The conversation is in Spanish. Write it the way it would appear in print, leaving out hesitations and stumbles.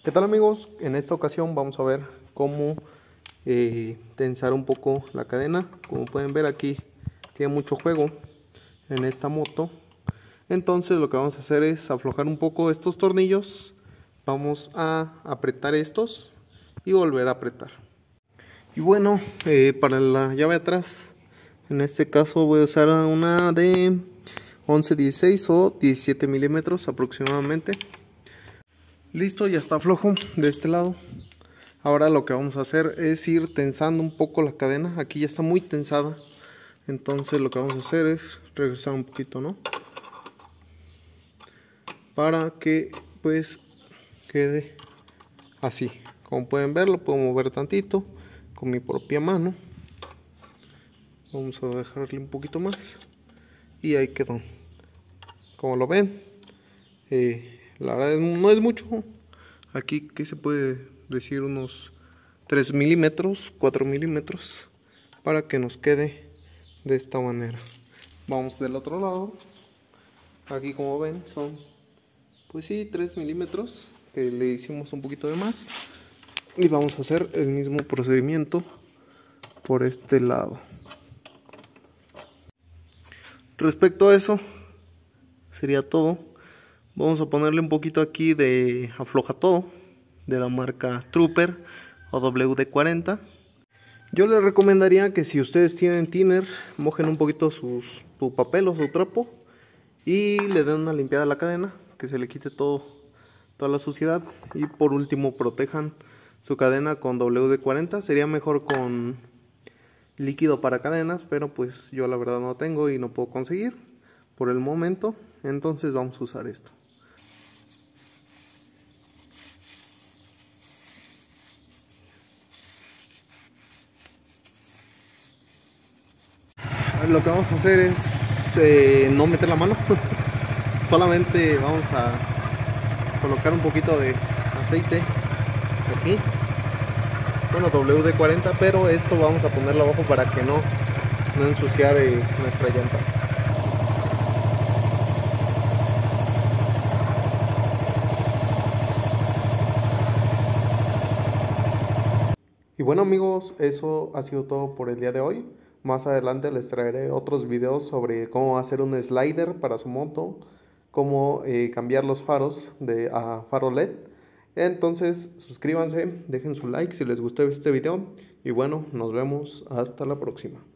¿Qué tal, amigos? En esta ocasión vamos a ver cómo tensar un poco la cadena. Como pueden ver, aquí tiene mucho juego en esta moto. Entonces lo que vamos a hacer es aflojar un poco estos tornillos. Vamos a apretar estos y volver a apretar. Y bueno, para la llave atrás, en este caso voy a usar una de 11, 16 o 17 milímetros aproximadamente. Listo, ya está flojo de este lado. Ahora lo que vamos a hacer es ir tensando un poco la cadena. Aquí ya está muy tensada. Entonces lo que vamos a hacer es regresar un poquito, ¿no? Para que pues quede así. Como pueden ver, lo puedo mover tantito con mi propia mano. Vamos a dejarle un poquito más. Y ahí quedó. Como lo ven, la verdad no es mucho. Aquí, ¿qué se puede decir? Unos 3 milímetros, 4 milímetros, para que nos quede de esta manera. Vamos del otro lado. Aquí, como ven, son pues sí 3 milímetros, que le hicimos un poquito de más. Y vamos a hacer el mismo procedimiento por este lado. Respecto a eso, sería todo. Vamos a ponerle un poquito aquí de afloja todo, de la marca Trooper o WD-40. Yo les recomendaría que si ustedes tienen thinner, mojen un poquito su papel o su trapo y le den una limpiada a la cadena, que se le quite toda la suciedad. Y por último, protejan su cadena con WD-40. Sería mejor con líquido para cadenas, pero pues yo la verdad no tengo y no puedo conseguir por el momento. Entonces vamos a usar esto. Lo que vamos a hacer es no meter la mano. Solamente vamos a colocar un poquito de aceite aquí, bueno, WD-40, pero esto vamos a ponerlo abajo para que no ensuciar nuestra llanta. Y bueno, amigos, eso ha sido todo por el día de hoy. Más adelante les traeré otros videos sobre cómo hacer un slider para su moto, cómo cambiar los faros a faro LED. Entonces suscríbanse, dejen su like si les gustó este video y bueno, nos vemos hasta la próxima.